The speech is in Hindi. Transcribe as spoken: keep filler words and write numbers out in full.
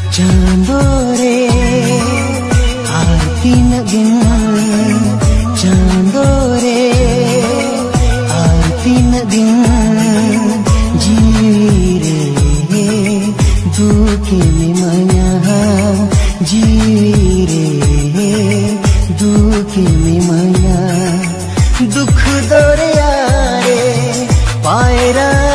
चांदो रे आरती नगिन चांदो रे आरती नगिन जीवी रे दुखे में माया जीवी रे दुखे में माया दुख दरिया रे पायरा